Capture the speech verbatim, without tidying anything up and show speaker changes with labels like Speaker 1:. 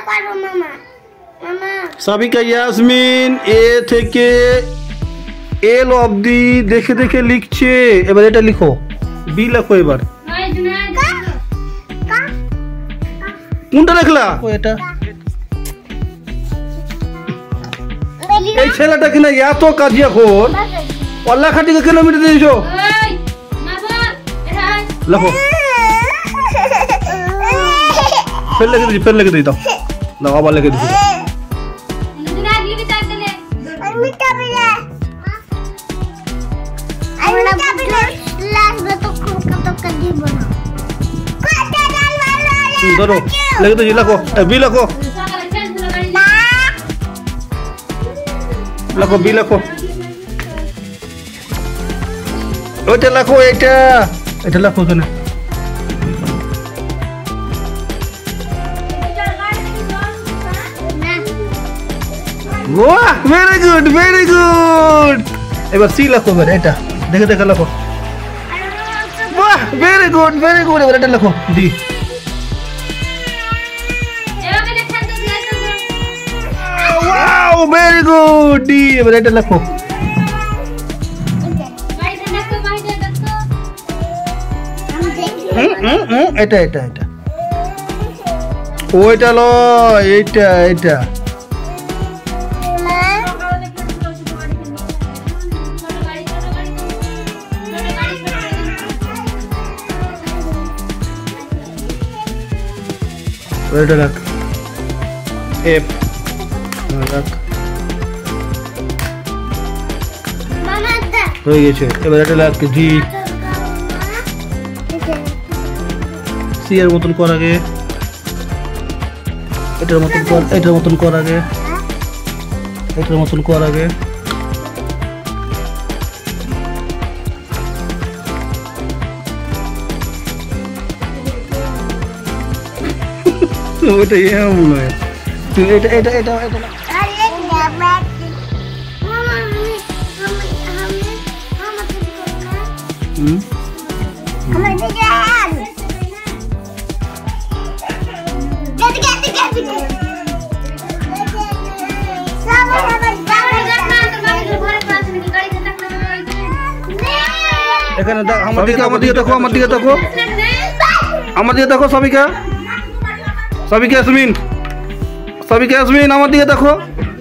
Speaker 1: সাবিকা ইয়াসমিন এ থেকে এল অবধি দেখে দেখে লিখছে। এবার এটা লিখো, বি লেখো। এবার কোনটা লিখলা? এটা এই ছেলেটা কিনা এত কাজিয়া খোর, ওর লেখাটিকে কেন মিটে দিয়েছো? লেখো, ফের লিখে দিচ্ছি, ফের লিখে দিই। দাও দাও, আবার লিখে দিচ্ছি। ধরো লিখে দিচ্ছি, লেখো বি লেখো, লেখো বি লেখো। ওইটা লেখো, এটা এটা লেখো এখানে। বাহ, ভেরি গুড ভেরি গুড। এবার সি লেখো, এবার এটা দেখে দেখে লেখো। বাহ, ভেরি গুড ভেরি গুড। এবার এটা লেখো, D. Wow, very good, D. এবার এটা লেখো। এটা এটা এটা ওইটা লয়, এইটা এইটা। এটা রাখ, এফ রাখ, হয়ে গেছে। এবার এটা রাখ, জি। সি এর মতন কর আগে, এটার মতন কর, এটার মতন কর আগে, এটার মতন কর আগে। ওটা এমন নয়, এটা এটা এটা এটা হুম এখানে আমার দিকে আমার দিকে দেখো, আমার দিকে দেখো, আমার দিকে দেখো। সাবিকা সাবিকা ইয়াসমিন সাবিকা ইয়াসমিন আমার দিকে দেখো।